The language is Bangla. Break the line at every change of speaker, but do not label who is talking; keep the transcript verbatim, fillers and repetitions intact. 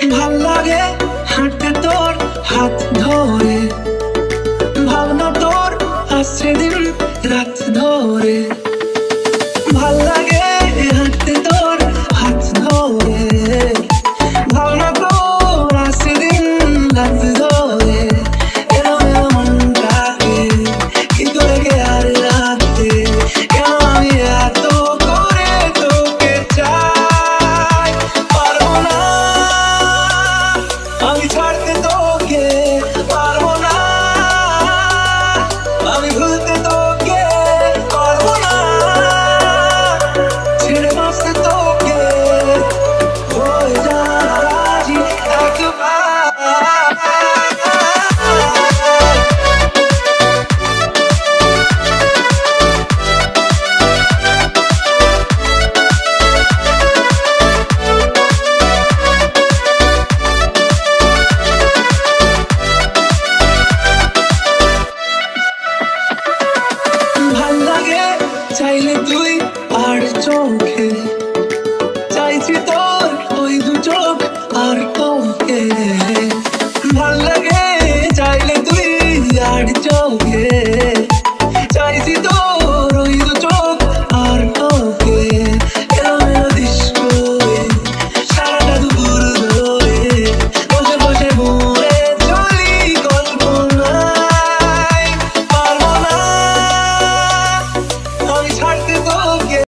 ভাল লাগে হাঁটতে তোর হাত ধরে, ভাবনা তোর আসছে দিন রাত ধরে। ভাল লাগে হাঁটতে তোর হাত ধরে, ভাবনা তোর আসছে দিন রাত ধরে। এরম মনটাকে কি করে কে আর রাখতে, কেন আমি এত করে তোকে চাই। পারবো না আমি ছাড়তে তোকে, পারবো না আমি ভুলতে তোকে, পারবো না ছেড়ে বাঁচতে তোকে। হয়ে যা রাজি একবার। ভাল লাগে চাইলে তুই আর চোখে